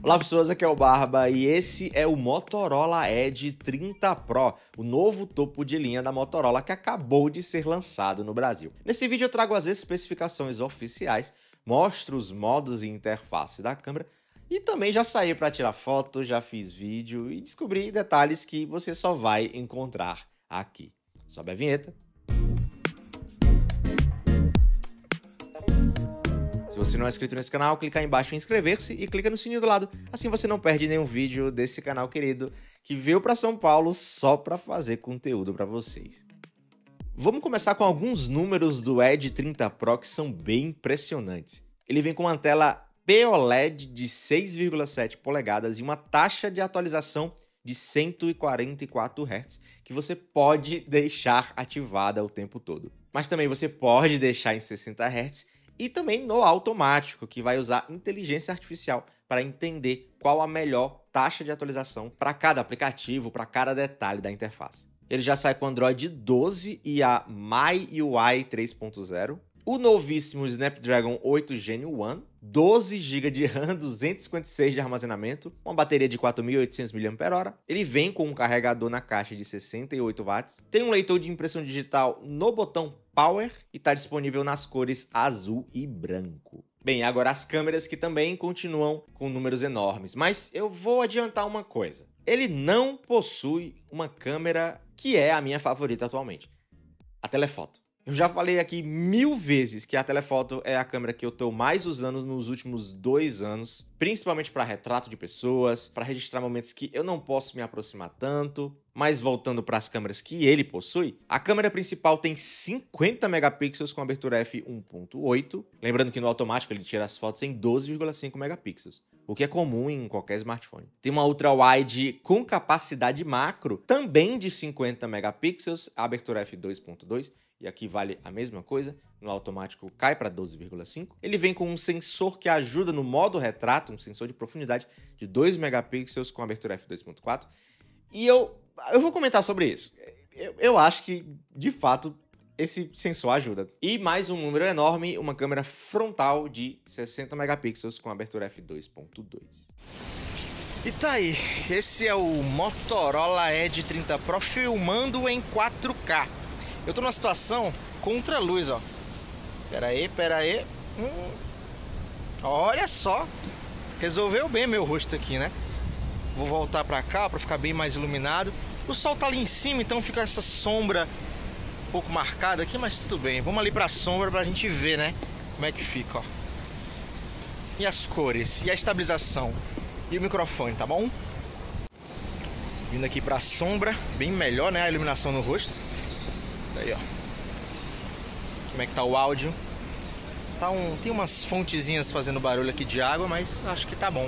Olá pessoas, aqui é o Barba e esse é o Motorola Edge 30 Pro, o novo topo de linha da Motorola que acabou de ser lançado no Brasil. Nesse vídeo eu trago as especificações oficiais, mostro os modos e interface da câmera e também já saí para tirar foto, já fiz vídeo e descobri detalhes que você só vai encontrar aqui. Sobe a vinheta. Se você não é inscrito nesse canal, clica aí embaixo em inscrever-se e clica no sininho do lado, assim você não perde nenhum vídeo desse canal querido que veio para São Paulo só para fazer conteúdo para vocês. Vamos começar com alguns números do Edge 30 Pro que são bem impressionantes. Ele vem com uma tela POLED de 6,7 polegadas e uma taxa de atualização de 144 Hz que você pode deixar ativada o tempo todo. Mas também você pode deixar em 60 Hz e também no automático, que vai usar inteligência artificial para entender qual a melhor taxa de atualização para cada aplicativo, para cada detalhe da interface. Ele já sai com Android 12 e a MyUI 3.0, o novíssimo Snapdragon 8 Gen 1, 12 GB de RAM, 256 de armazenamento, uma bateria de 4.800 mAh. Ele vem com um carregador na caixa de 68 watts, tem um leitor de impressão digital no botão Power e está disponível nas cores azul e branco. Bem, agora as câmeras que também continuam com números enormes, mas eu vou adiantar uma coisa. Ele não possui uma câmera que é a minha favorita atualmente, a telefoto. Eu já falei aqui 1000 vezes que a telefoto é a câmera que eu estou mais usando nos últimos 2 anos, principalmente para retrato de pessoas, para registrar momentos que eu não posso me aproximar tanto. Mas voltando para as câmeras que ele possui, a câmera principal tem 50 megapixels com abertura f1.8, lembrando que no automático ele tira as fotos em 12,5 megapixels, o que é comum em qualquer smartphone. Tem uma ultra-wide com capacidade macro, também de 50 megapixels, a abertura f2.2, e aqui vale a mesma coisa, no automático cai para 12,5. Ele vem com um sensor que ajuda no modo retrato, um sensor de profundidade de 2 megapixels com abertura f2.4, e eu vou comentar sobre isso. Eu acho que, de fato, esse sensor ajuda. E mais um número enorme, uma câmera frontal de 60 megapixels com abertura f2.2. E tá aí, esse é o Motorola Edge 30 Pro filmando em 4K. Eu tô numa situação contra a luz, ó. Pera aí. Olha só, resolveu bem meu rosto aqui, né? Vou voltar pra cá pra ficar bem mais iluminado. O sol tá ali em cima, então fica essa sombra um pouco marcada aqui, mas tudo bem. Vamos ali pra sombra pra gente ver, né? Como é que fica, ó. E as cores, e a estabilização, e o microfone, tá bom? Vindo aqui pra sombra, bem melhor, né? A iluminação no rosto. Daí, ó. Como é que tá o áudio? Tem umas fontezinhas fazendo barulho aqui de água, mas acho que tá bom.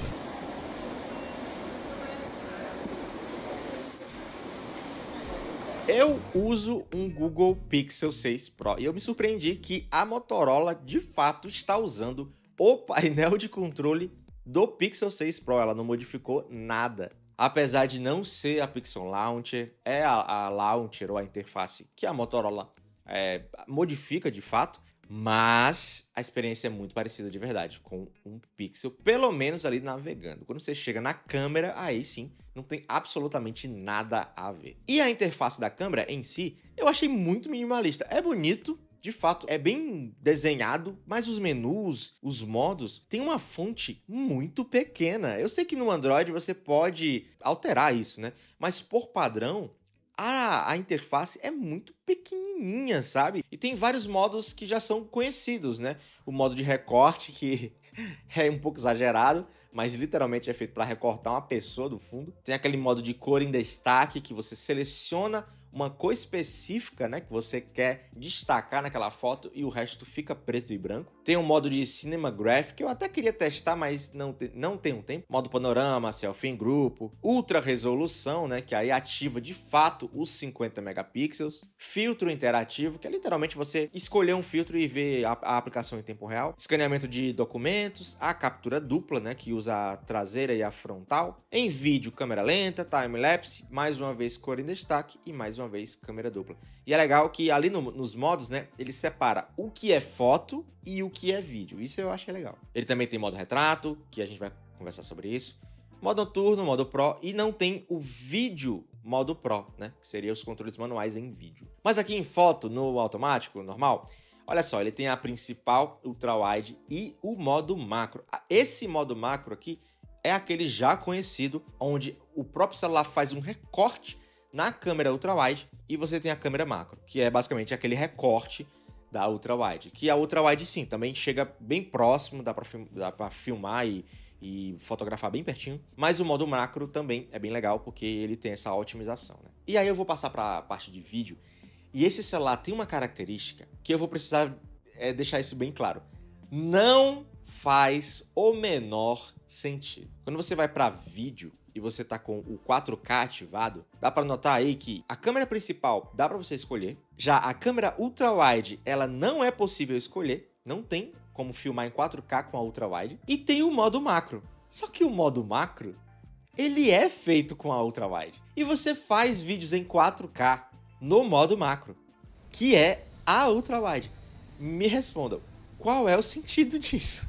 Eu uso um Google Pixel 6 Pro e eu me surpreendi que a Motorola de fato está usando o painel de controle do Pixel 6 Pro. Ela não modificou nada. Apesar de não ser a Pixel Launcher, é a Launcher ou a interface que a Motorola modifica de fato, mas a experiência é muito parecida de verdade com um Pixel, pelo menos ali navegando. Quando você chega na câmera, aí sim, não tem absolutamente nada a ver. E a interface da câmera em si, eu achei muito minimalista. É bonito, de fato, é bem desenhado, mas os menus, os modos, tem uma fonte muito pequena. Eu sei que no Android você pode alterar isso, né? Mas por padrão, a interface é muito pequenininha, sabe? E tem vários modos que já são conhecidos, né? O modo de recorte, que é um pouco exagerado, mas literalmente é feito para recortar uma pessoa do fundo. Tem aquele modo de cor em destaque, que você seleciona uma cor específica, né, que você quer destacar naquela foto e o resto fica preto e branco. Tem um modo de Cinema Graphic, que eu até queria testar, mas não tenho tempo. Modo panorama, selfie em grupo, ultra resolução, né, que aí ativa de fato os 50 megapixels. Filtro interativo, que é literalmente você escolher um filtro e ver a aplicação em tempo real. Escaneamento de documentos, a captura dupla, né, que usa a traseira e a frontal. Em vídeo, câmera lenta, time-lapse, mais uma vez cor em destaque e mais uma vez câmera dupla. E é legal que ali nos modos, né, ele separa o que é foto e o que é vídeo. Isso eu achei legal. Ele também tem modo retrato, que a gente vai conversar sobre isso. Modo noturno, modo Pro, e não tem o vídeo modo Pro, né? Que seria os controles manuais em vídeo. Mas aqui em foto, no automático, normal, olha só, ele tem a principal, ultra-wide e o modo macro. Esse modo macro aqui é aquele já conhecido, onde o próprio celular faz um recorte na câmera ultra-wide e você tem a câmera macro, que é basicamente aquele recorte da ultra-wide. Que a ultra-wide, sim, também chega bem próximo, dá pra filmar e fotografar bem pertinho, mas o modo macro também é bem legal, porque ele tem essa otimização, né? E aí eu vou passar para a parte de vídeo, e esse celular tem uma característica que eu vou precisar deixar isso bem claro. Não faz o menor sentido. Quando você vai para vídeo e você tá com o 4K ativado, dá para notar aí que a câmera principal dá para você escolher, já a câmera ultra-wide, ela não é possível escolher, não tem como filmar em 4K com a ultra-wide, e tem o modo macro. Só que o modo macro, ele é feito com a ultra-wide. E você faz vídeos em 4K no modo macro, que é a ultra-wide. Me respondam, qual é o sentido disso?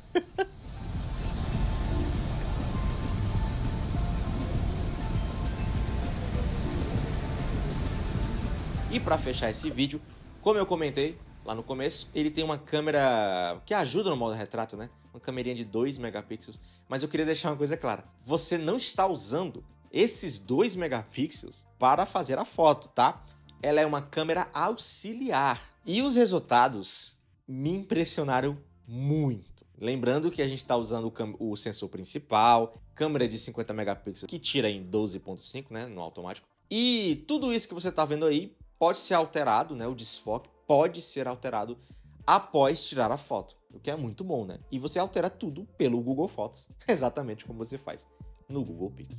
E para fechar esse vídeo, como eu comentei lá no começo, ele tem uma câmera que ajuda no modo retrato, né? Uma câmerinha de 2 megapixels. Mas eu queria deixar uma coisa clara. Você não está usando esses 2 megapixels para fazer a foto, tá? Ela é uma câmera auxiliar. E os resultados me impressionaram muito. Lembrando que a gente está usando o sensor principal, câmera de 50 megapixels, que tira em 12.5, né? No automático. E tudo isso que você está vendo aí pode ser alterado, né? O desfoque pode ser alterado após tirar a foto, o que é muito bom, né? E você altera tudo pelo Google Fotos, exatamente como você faz no Google Pixel.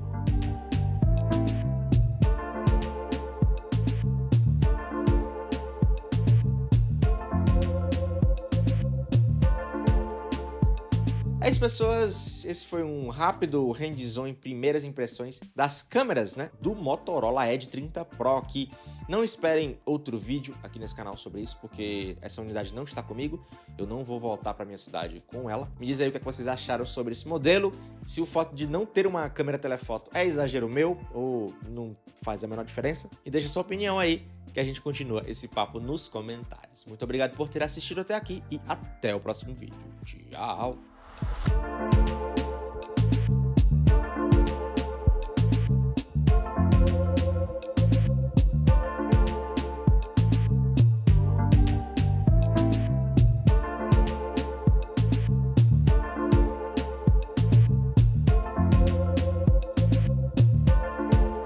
É isso, pessoas, esse foi um rápido hands-on em primeiras impressões das câmeras, né, do Motorola Edge 30 Pro, que não esperem outro vídeo aqui nesse canal sobre isso, porque essa unidade não está comigo, eu não vou voltar para minha cidade com ela. Me diz aí o que vocês acharam sobre esse modelo, se o fato de não ter uma câmera telefoto é exagero meu ou não faz a menor diferença, e deixa sua opinião aí, que a gente continua esse papo nos comentários. Muito obrigado por ter assistido até aqui e até o próximo vídeo. Tchau!